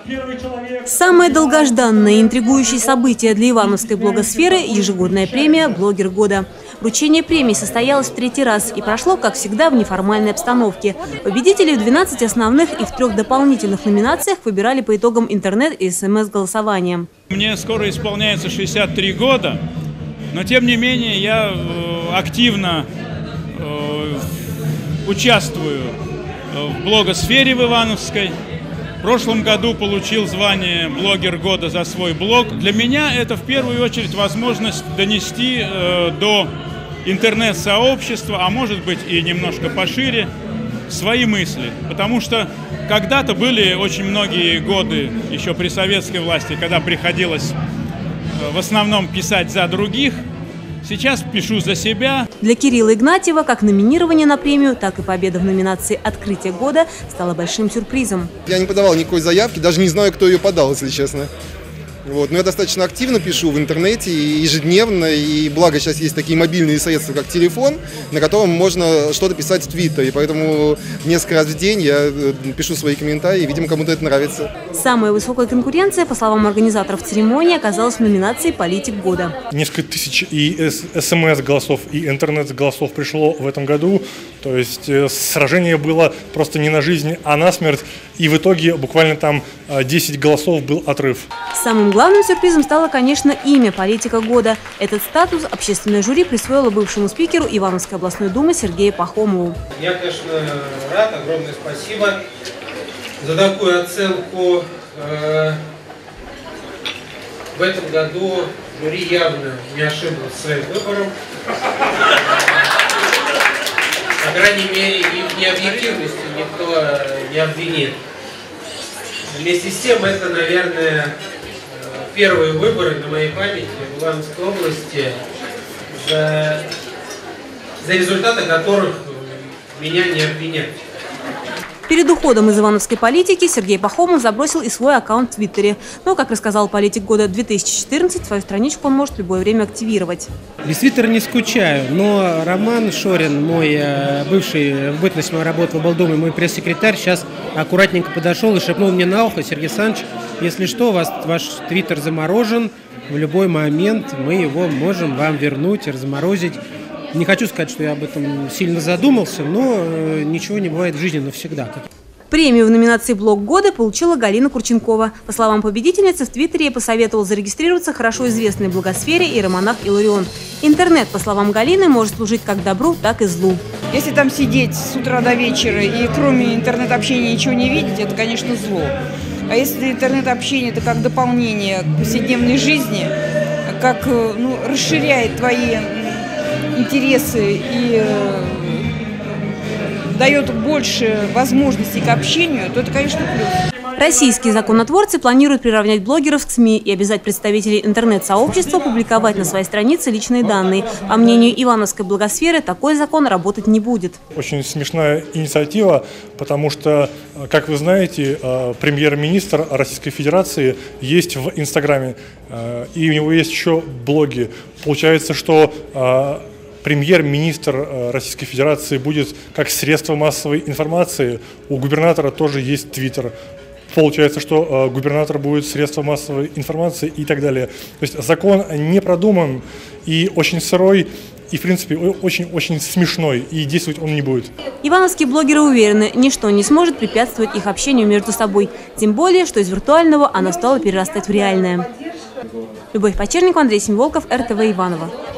Самое долгожданное и интригующее событие для ивановской блогосферы – ежегодная премия «Блогер года». Вручение премии состоялось в 3-й раз и прошло, как всегда, в неформальной обстановке. Победителей в 12 основных и в 3 дополнительных номинациях выбирали по итогам интернет- и СМС-голосования. Мне скоро исполняется 63 года, но тем не менее я активно участвую в блогосфере в Ивановской. В прошлом году получил звание «Блогер года» за свой блог. Для меня это в первую очередь возможность донести до интернет-сообщества, а может быть и немножко пошире, свои мысли. Потому что когда-то были очень многие годы еще при советской власти, когда приходилось в основном писать за других. Сейчас пишу за себя. Для Кирилла Игнатьева как номинирование на премию, так и победа в номинации «Открытие года» стала большим сюрпризом. Я не подавал никакой заявки, даже не знаю, кто ее подал, если честно. Вот. Но я достаточно активно пишу в интернете ежедневно, и благо сейчас есть такие мобильные средства, как телефон, на котором можно что-то писать в Твиттере, поэтому несколько раз в день я пишу свои комментарии, и, видимо, кому-то это нравится. Самая высокая конкуренция, по словам организаторов церемонии, оказалась в номинации «Политик года». Несколько тысяч и СМС-голосов, и интернет-голосов пришло в этом году, то есть сражение было просто не на жизнь, а на смерть, и в итоге буквально там 10 голосов был отрыв. Самым главным сюрпризом стало, конечно, имя «Политика года». Этот статус общественное жюри присвоило бывшему спикеру Ивановской областной думы Сергею Пахомову. Я, конечно, рад, огромное спасибо за такую оценку. В этом году жюри явно не ошиблось своим выбором. По крайней мере, их в необъективности никто не обвинит. Вместе с тем, это, наверное, первые выборы на моей памяти в Ивановской области, за результаты которых меня не обвиняют. Перед уходом из ивановской политики Сергей Пахомов забросил и свой аккаунт в Твиттере. Но, как рассказал «Политик года» 2014, свою страничку он может в любое время активировать. Без Твиттера не скучаю, но Роман Шорин, мой бывший, в бытность моей работы в облдоме, мой пресс-секретарь, сейчас аккуратненько подошел и шепнул мне на ухо: Сергей Александрович, если что, ваш Твиттер заморожен, в любой момент мы его можем вам вернуть, разморозить. Не хочу сказать, что я об этом сильно задумался, но ничего не бывает в жизни навсегда. Премию в номинации «Блог года» получила Галина Курченкова. По словам победительницы, в Твиттере ей посоветовал зарегистрироваться хорошо известный в блогосфере иеромонах Иларион. Интернет, по словам Галины, может служить как добру, так и злу. Если там сидеть с утра до вечера и кроме интернет-общения ничего не видеть, это, конечно, зло. А если интернет-общение – это как дополнение к повседневной жизни, как расширяет твои интересы и дает больше возможностей к общению, то это, конечно, плюс. Российские законотворцы планируют приравнять блогеров к СМИ и обязать представителей интернет-сообщества публиковать на своей странице личные данные. По мнению ивановской блогосферы, такой закон работать не будет. Очень смешная инициатива, потому что, как вы знаете, премьер-министр Российской Федерации есть в Инстаграме, и у него есть еще блоги. Получается, что премьер-министр Российской Федерации будет как средство массовой информации, у губернатора тоже есть Твиттер. Получается, что губернатор будет средством массовой информации и так далее. То есть закон не продуман и очень сырой, и, в принципе, очень смешной, и действовать он не будет. Ивановские блогеры уверены, ничто не сможет препятствовать их общению между собой. Тем более, что из виртуального оно стало перерастать в реальное. Любовь Почерникова, Андрей Семиволков, РТВ Иваново.